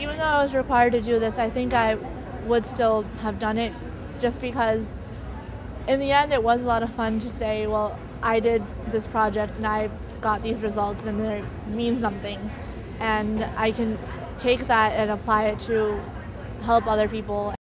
Even though I was required to do this, I think I would still have done it just because in the end it was a lot of fun to say, well, I did this project and I got these results and they mean something. And I can take that and apply it to help other people.